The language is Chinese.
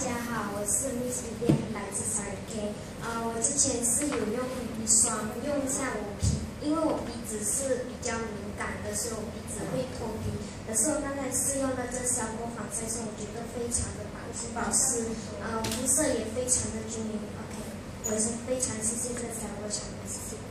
家好，我是 Sdn Bhd 来自 Sdn Bhd。我之前是有用 BB 霜用在我鼻，因为我鼻子是比较敏感的，所以我鼻子会脱皮。可是我刚才试用了这Cellglo防晒霜，我觉得非常的保湿，肤色也非常的均匀。OK， 我是非常谢谢这Cellglo产品，谢谢。